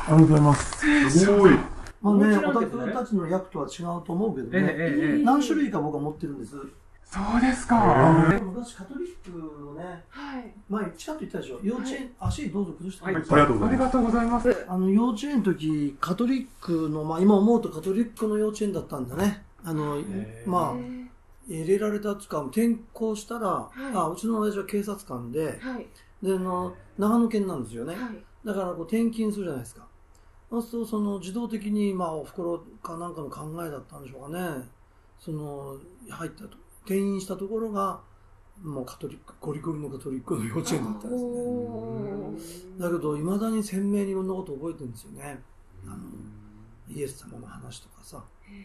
ありがとうございます。 すごい。 まあね、オタクたちの役とは違うと思うけどね、何種類か僕は持ってるんです。 そうですか。 昔カトリックのね、前ちらっと言ったでしょ、幼稚園、足どうぞ崩してください。ありがとうございます。 幼稚園の時、カトリックの、今思うとカトリックの幼稚園だったんだね。入れられたつか、転校したら、うちの親父は警察官で、長野県なんですよね。だから転勤するじゃないですか。そうすると自動的にお袋かなんかの考えだったんでしょうかね。入ったと転院したところがもうカトリック、ゴリゴリのカトリックの幼稚園だったんですね。だけどいまだに鮮明にいろんなことを覚えてるんですよね。イエス様の話とかさ。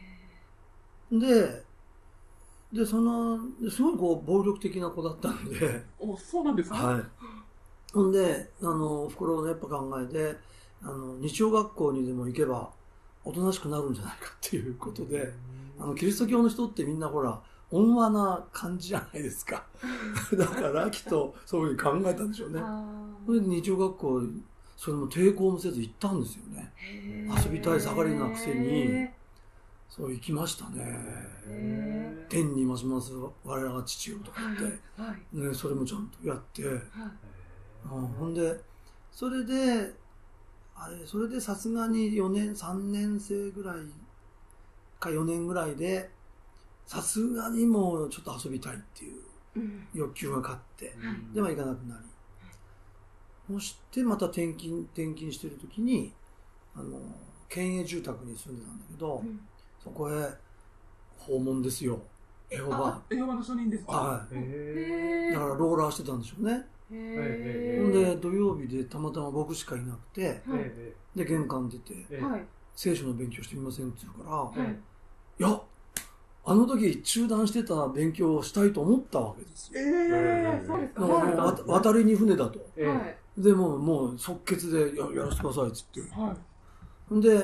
ですごい暴力的な子だったんで。 そうなんですか。 はい。ほんでお袋のやっぱ考えで日曜学校にでも行けばおとなしくなるんじゃないかっていうことで、キリスト教の人ってみんなほら温和な感じじゃないですか。だからきっとそういうふうに考えたんでしょうね。それで日曜学校それも抵抗もせず行ったんですよね。遊びたい盛りなくせにそう行きましたね。天にまします我らが父よとか言って、それもちゃんとやって、ほんでそれでさすがに3年生ぐらいか4年ぐらいでさすがにもうちょっと遊びたいっていう欲求が勝って、で行かなくなり、そしてまた転勤してる時に県営住宅に住んでたんだけど、そこへ訪問ですよ。エホバの証人ですか。 はい。だからローラーしてたんでしょうね。で土曜日でたまたま僕しかいなくて、で玄関出て、聖書の勉強してみませんって言うから、いやあの時中断してた勉強をしたいと思ったわけですよ。 そうですか。 渡りに船だと。でもう即決でやらせてくださいっつって。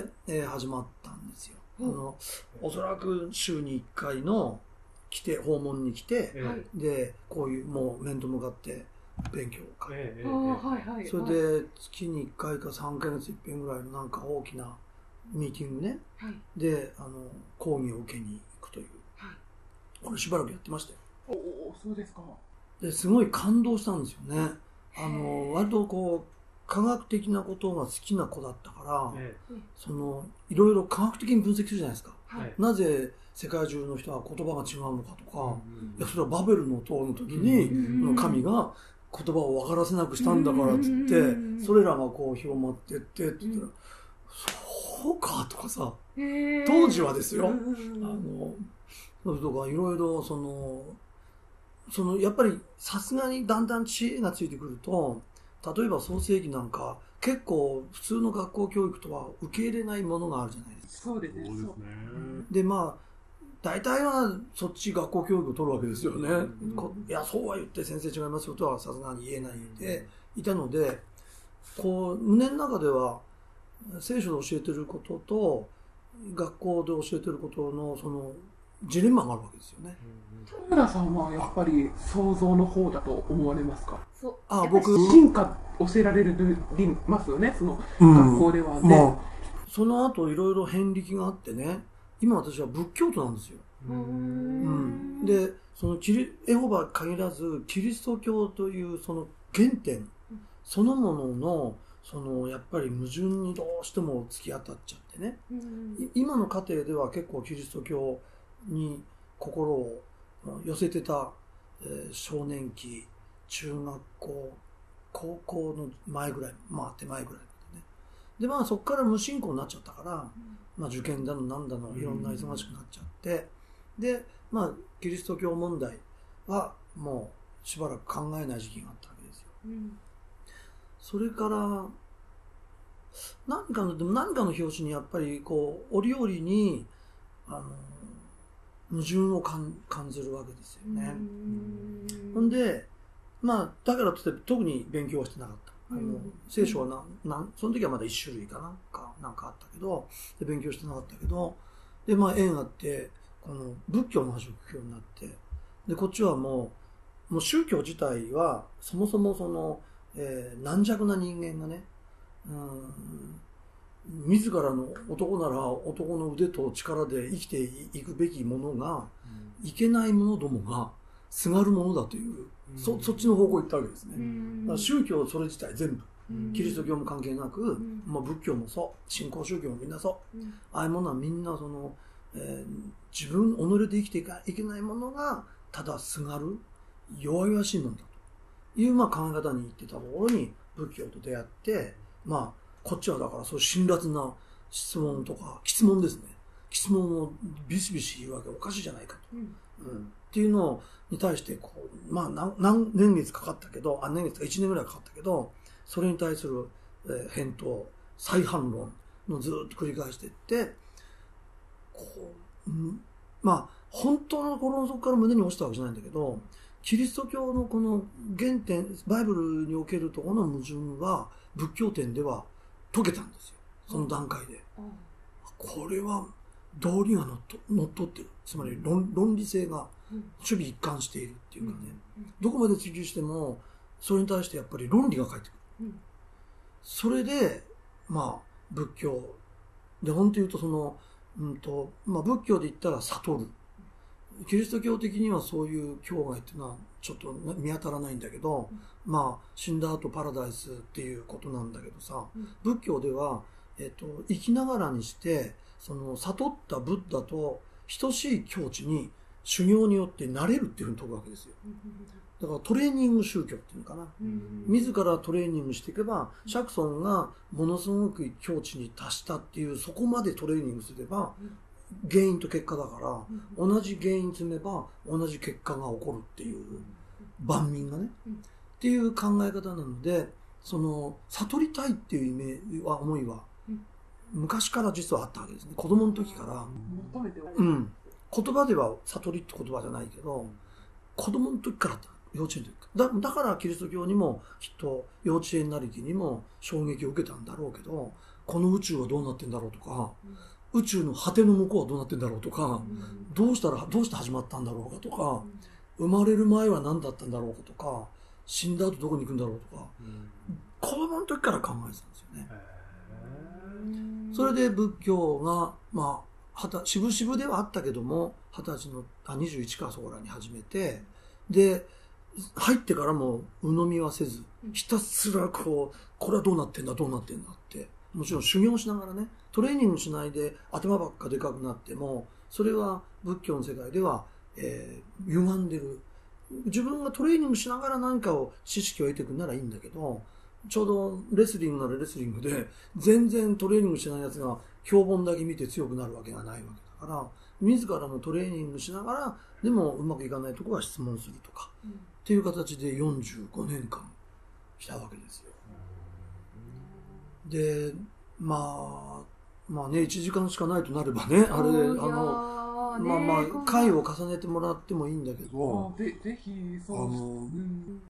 で、始まったんですよ。おそらく週に1回の訪問に来て、でこういうもう面と向かって勉強会、それで月に1回か3ヶ月1遍ぐらいのなんか大きなミーティングね、で講義を受けに行くという、これしばらくやってましたよ。 そうですか。 ですごい感動したんですよね。割と科学的なことが好きな子だったから、いろいろ科学的に分析するじゃないですか。なぜ世界中の人は言葉が違うのかとか、いやそれはバベルの塔の時に神が言葉を分からせなくしたんだからっつって、それらが広まってってって言ったら、そうかとかさ、当時はですよ。そういうとかいろいろやっぱりさすがにだんだん知恵がついてくると、例えば創世記なんか結構普通の学校教育とは受け入れないものがあるじゃないですか。 そうですね。 で大体はそっち学校教育を取るわけですよね。いやそうは言って先生違いますよとはさすがに言えないでいたので、胸の中では聖書で教えてることと学校で教えてることのジレンマがあるわけですよね。 田村さんはやっぱり想像の方だと思われますか。 僕進化教えられますよね、学校ではね。 その後いろいろ遍歴があってね、今私は仏教徒なんですよ。でエホバ限らずキリスト教という原点そのもののやっぱり矛盾にどうしても突き当たっちゃってね、今の家庭では結構キリスト教に心を寄せてた、少年期、中学校、高校の前ぐらい、手前ぐらいでね。でそこから無信仰になっちゃったから、受験だのなんだのいろんな忙しくなっちゃって、でキリスト教問題はもうしばらく考えない時期があったわけですよ。それから何かの表紙にやっぱり折々に矛盾を感じるわけですよね。ほんでだからといって特に勉強はしてなかった。聖書はその時はまだ1種類かなんかあったけど、で勉強してなかったけど、で縁あって仏教の話を聞くようになって、でこっちはもう宗教自体はそもそも軟弱な人間がね、 自らの男なら男の腕と力で生きていくべきものが、いけない者どもがすがるものだという、そっちの方向に行ったわけですね。だから宗教それ自体全部、キリスト教も関係なく、仏教もそう、新興宗教もみんなそう、ああいうものはみんな自分己で生きていけないものがただすがる弱々しいものだという、考え方に行ってたところに仏教と出会って、こっちはだからそういう辛辣な質問とか、質問ですね。質問をビシビシ言うわけおかしいじゃないかと。っていうのに対して何年月かかったけど、年月か1年ぐらいかかったけど、それに対する返答、再反論のずっと繰り返していって、本当の心の底から胸に落ちたわけじゃないんだけど、キリスト教のこの原点、バイブルにおけるところの矛盾は仏教点では解けたんですよ。その段階で。これは道理が乗っ取ってる。つまり論理性が守備一貫しているっていうかね。どこまで追求しても、それに対してやっぱり論理が返ってくる。それで、仏教で、本当言うと仏教で言ったら悟る。キリスト教的にはそういう教外っていうのはちょっと見当たらないんだけど、死んだ後パラダイスっていうことなんだけどさ、仏教では、生きながらにして、悟ったブッダと等しい境地に修行によってなれるっていうふうに説くわけですよ。だからトレーニング宗教っていうのかな。自らトレーニングしていけば、釈尊がものすごく境地に達したっていう、そこまでトレーニングすれば、原因と結果だから、同じ原因積めば同じ結果が起こるっていう、万民がね、っていう考え方なので、悟りたいっていう思いは、昔から実はあったわけですね。子供の時から。言葉では悟りって言葉じゃないけど、子供の時からあった。幼稚園の時から。だからキリスト教にもきっと幼稚園なりきにも衝撃を受けたんだろうけど、この宇宙はどうなってんだろうとか、宇宙の果ての向こうはどうなってんだろうとか、どうして始まったんだろうかとか、生まれる前は何だったんだろうかとか、死んだ後どこに行くんだろうとか、子供の時から考えてたんですよね。それで仏教が、渋々ではあったけども、21かそこらに始めて、で、入ってからも鵜呑みはせず、ひたすらこれはどうなってんだって、もちろん修行しながらね、トレーニングしないで頭ばっかでかくなっても、それは仏教の世界では、歪んでる。自分がトレーニングしながら何かを知識を得ていくならいいんだけど、ちょうどレスリングならレスリングで、全然トレーニングしないやつが標本だけ見て強くなるわけがないわけだから、自らのトレーニングしながら、でもうまくいかないところは質問するとか、っていう形で45年間来たわけですよ。で、1時間しかないとなればね、回を重ねてもらってもいいんだけど、 ぜひそう